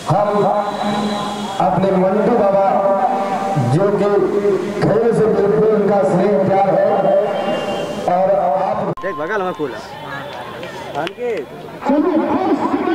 हम अपने मंटू बाबा जो कि घर से बिल्कुल उनका स्नेह प्यार है और आप देख बगल में कूल